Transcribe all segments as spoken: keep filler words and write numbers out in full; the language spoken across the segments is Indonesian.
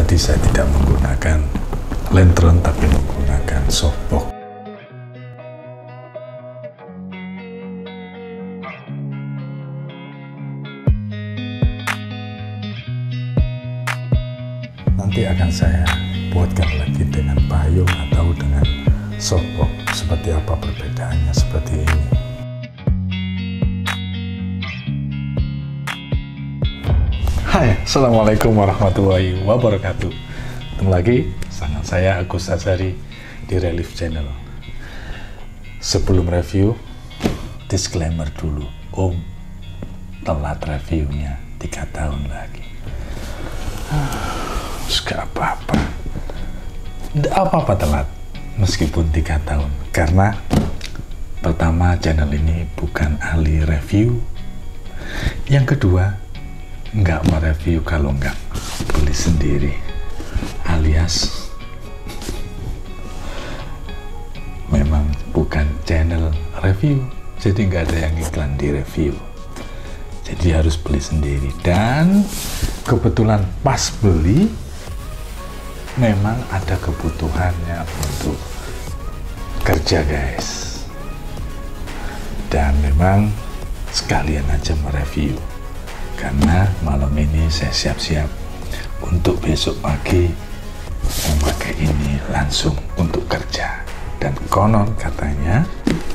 tadi saya tidak menggunakan lantern tapi menggunakan softbox. Nanti akan saya buatkan lagi dengan payung atau dengan softbox, seperti apa perbedaannya seperti ini. Hai, Assalamualaikum warahmatullahi wabarakatuh. Ketemu lagi sama saya Agus Azhari di Relief Channel. Sebelum review, disclaimer dulu, Om telat reviewnya tiga tahun lagi. Gak apa-apa, gak apa-apa telat meskipun tiga tahun, karena pertama channel ini bukan ahli review, yang kedua nggak mereview kalau nggak beli sendiri, alias memang bukan channel review, jadi nggak ada yang iklan di review, jadi harus beli sendiri. Dan kebetulan pas beli memang ada kebutuhannya untuk kerja guys, dan memang sekalian aja mereview karena malam ini saya siap-siap untuk besok pagi memakai ini langsung untuk kerja. Dan konon katanya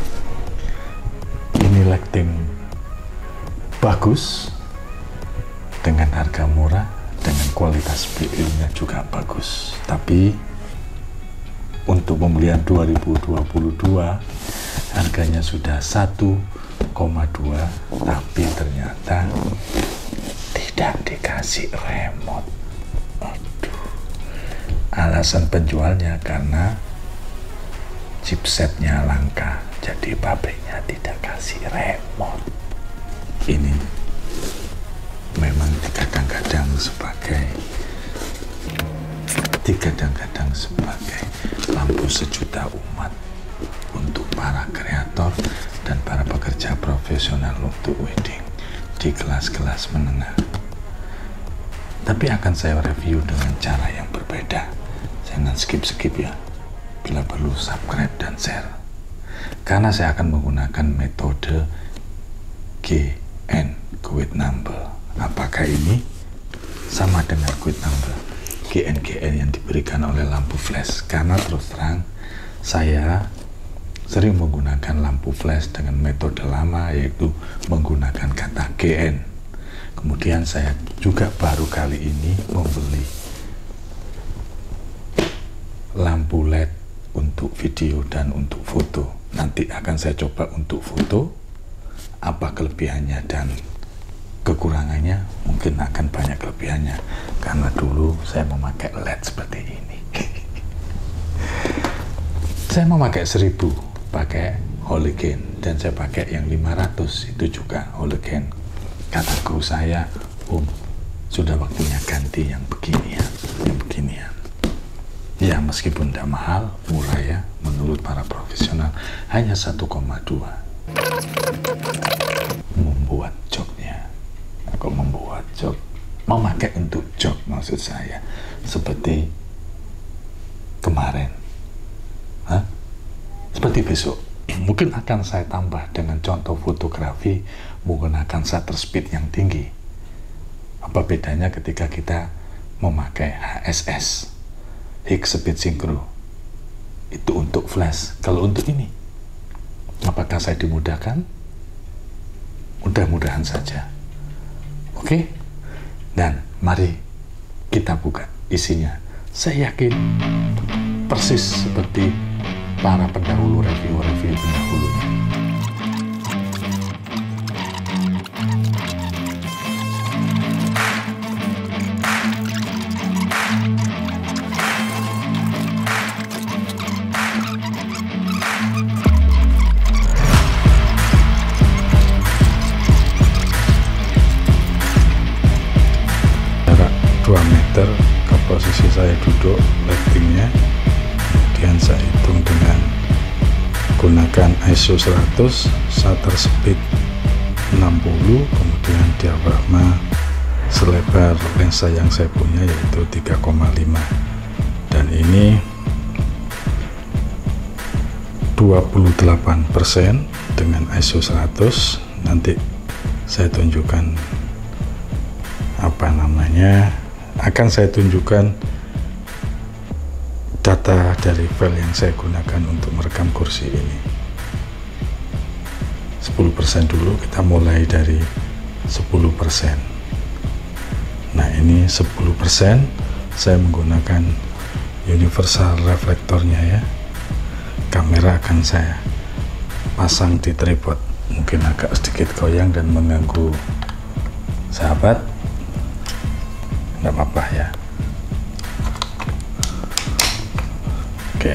ini lighting bagus dengan harga murah, dengan kualitas B U-nya juga bagus. Tapi untuk pembelian dua ribu dua puluh dua harganya sudah satu koma dua, tapi ternyata tidak dikasih remote. Aduh. Alasan penjualnya karena chipsetnya langka, jadi pabriknya tidak kasih remote. Ini memang kadang-kadang sebagai kadang-kadang sebagai lampu sejuta umat untuk para kreator dan para pekerja profesional untuk wedding di kelas-kelas menengah. Tapi akan saya review dengan cara yang berbeda. Jangan skip-skip ya. Bila perlu subscribe dan share. Karena saya akan menggunakan metode G N, Guide Number. Apakah ini sama dengan Guide Number G N G N yang diberikan oleh lampu flash? Karena terus terang saya sering menggunakan lampu flash dengan metode lama, yaitu menggunakan kata G N. Kemudian saya juga baru kali ini membeli lampu L E D untuk video dan untuk foto. Nanti akan saya coba untuk foto, apa kelebihannya dan kekurangannya. Mungkin akan banyak kelebihannya, karena dulu saya memakai L E D seperti ini. Saya memakai seribu pakai halogen, dan saya pakai yang lima ratus itu juga halogen. Kata guru saya, Om, sudah waktunya ganti yang beginian, yang beginian. Ya, meskipun tidak mahal, murah ya, menurut para profesional, hanya satu koma dua. Membuat joknya, kok membuat jok, memakai untuk jok maksud saya, seperti kemarin, Hah? seperti besok. Mungkin akan saya tambah dengan contoh fotografi menggunakan shutter speed yang tinggi. Apa bedanya ketika kita memakai H S S, High Speed Synchro, itu untuk flash. Kalau untuk ini, apakah saya dimudahkan? Mudah-mudahan saja. Oke? Dan mari kita buka isinya. Saya yakin persis seperti para pendahulu review-review pendahulunya. Jarak dua meter ke posisi saya duduk, lightingnya. Kemudian saya hitung dengan gunakan I S O seratus, shutter speed enam puluh, kemudian diafragma selebar lensa yang saya punya yaitu tiga koma lima dua puluh delapan persen dengan I S O seratus. Nanti saya tunjukkan apa namanya, akan saya tunjukkan data dari file yang saya gunakan untuk merekam kursi ini. Sepuluh persen dulu, kita mulai dari sepuluh persen. Nah, ini sepuluh persen saya menggunakan universal reflektornya ya. Kamera akan saya pasang di tripod, mungkin agak sedikit goyang dan mengganggu sahabat, nggak apa-apa ya. Oke,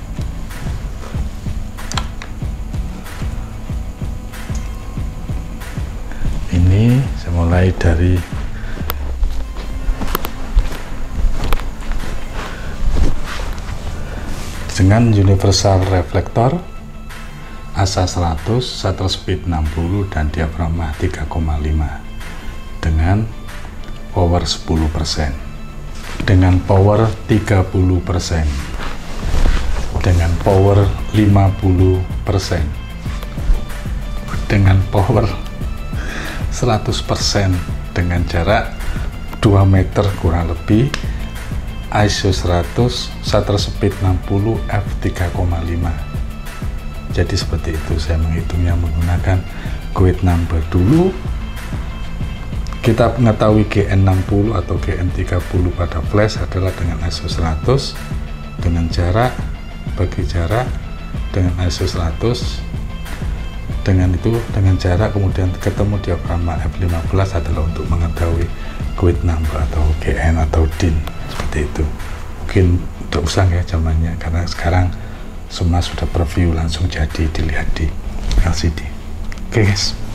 ini saya mulai dari dengan universal reflektor, asa seratus, shutter speed enam puluh, dan diafragma tiga koma lima dengan power sepuluh persen, dengan power tiga puluh persen, dengan power lima puluh persen, dengan power seratus persen, dengan jarak dua meter kurang lebih, I S O seratus, shutter speed enam puluh, f tiga koma lima. Jadi seperti itu saya menghitungnya menggunakan grid number. Dulu kita mengetahui G N enam puluh atau G N tiga puluh pada flash adalah dengan I S O seratus, dengan jarak, bagi jarak dengan I S O seratus, dengan itu dengan jarak kemudian ketemu diafragma f lima belas adalah untuk mengetahui grid number atau G N atau D I N. Seperti itu. Mungkin udah usang ya zamannya, karena sekarang semua sudah preview langsung jadi dilihat di L C D. Oke guys.